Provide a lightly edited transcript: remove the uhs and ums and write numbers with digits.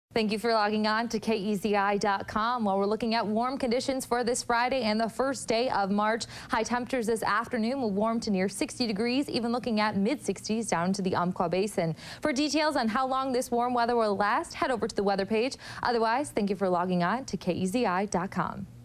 Thank you for logging on to KEZI.com. While we're looking at warm conditions for this Friday and the first day of March. High temperatures this afternoon will warm to near 60 degrees, even looking at mid-60s down to the Umpqua Basin. For details on how long this warm weather will last, head over to the weather page. Otherwise, thank you for logging on to KEZI.com.